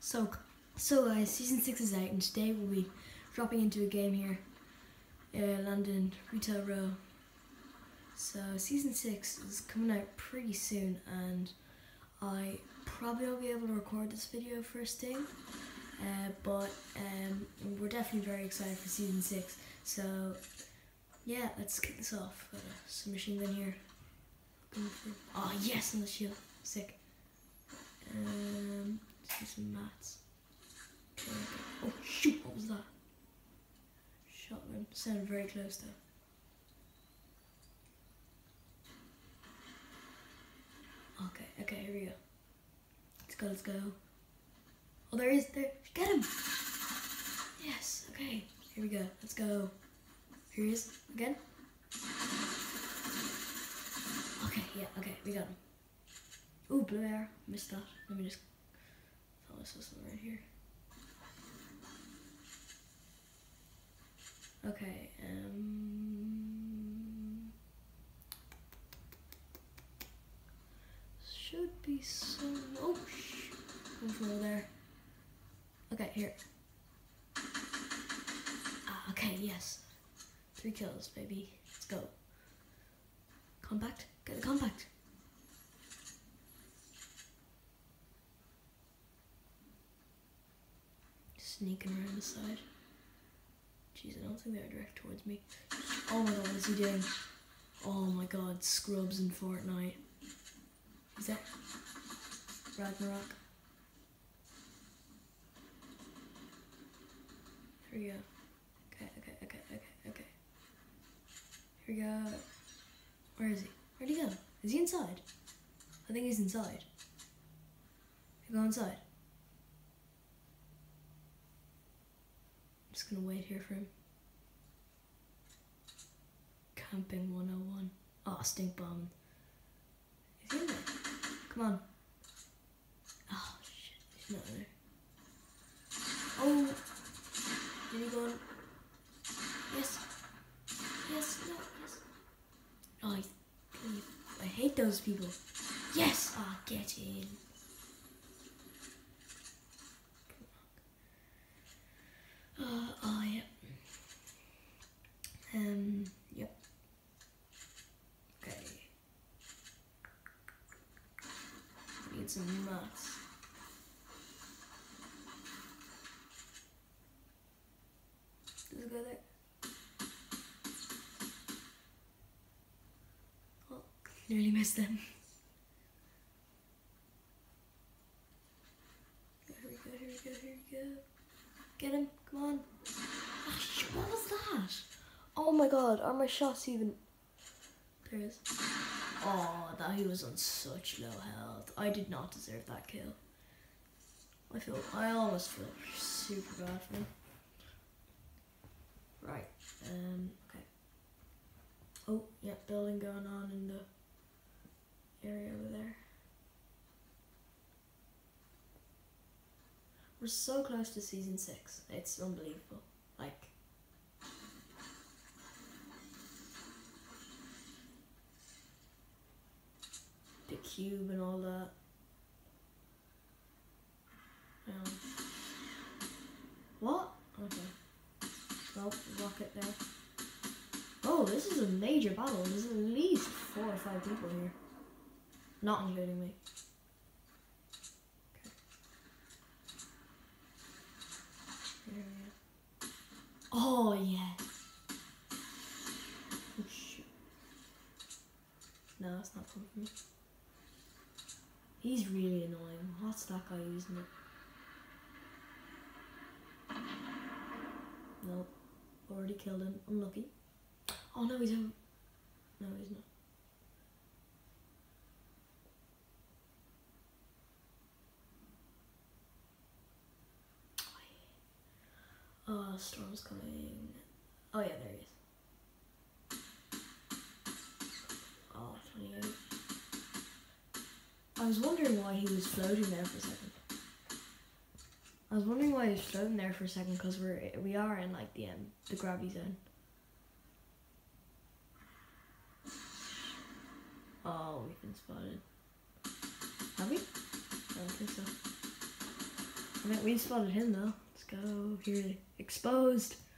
So, so guys, season 6 is out, and today we'll be dropping into a game here, London Retail Row. So season 6 is coming out pretty soon, and I probably won't be able to record this video first thing, but we're definitely very excited for season 6. So yeah, let's kick this off. Got a submachine gun here. Oh yes, on the shield, sick. Let's do some mats. Okay. Oh shoot, what was that? Shotgun. Sounded very close though. Okay, here we go. Let's go. Oh, there. Get him! Yes, okay. Here we go. Let's go. Here he is, again. Okay, we got him. Ooh, blue air. Missed that. Let me just... thought I saw something right here. Okay, should be some... oh, come from over there. Okay, here. Okay, yes. 3 kills, baby. Let's go. Compact? Get the compact. Sneaking around the side. Jeez, I don't think they're direct towards me. Oh my god, what is he doing? Oh my god, scrubs in Fortnite. Is that Ragnarok? Here we go. Okay. Here we go. Where is he? Where'd he go? Is he inside? I think he's inside. Go inside. I'm just gonna wait here for him. Camping 101. Oh, stink bomb. Is he in there? Come on. Oh shit, he's not in there. Oh! Did he go on? Yes. No. Oh, I hate those people. Yes! Ah, get in. Yeah. Yep. Okay. Need some mats. Does it go there? Oh, nearly missed them. Here we go. Get him, come on. Oh, shit, what was that? Oh my god, are my shots even... there it is. Oh, that he was on such low health. I did not deserve that kill. I almost feel super bad for him. Right, okay. Oh, yeah, building going on in the area over there. We're so close to season 6. It's unbelievable. Like, the cube and all that. What? Okay. Well, rocket there. Oh, this is a major battle. There's at least 4 or 5 people here. Not including me. Oh, yeah. Oh, shoot. No, it's not coming from me. He's really annoying. What's that guy using it? Nope. Already killed him. Unlucky. Oh, no, he's out. No, he's not. Oh, storm's coming. Oh yeah, there he is. Oh, 28. I was wondering why he was floating there for a second. Because we are in like the gravity zone. Oh, we've been spotted. Have we? I don't think so. I think we spotted him though. Let's go here. Exposed.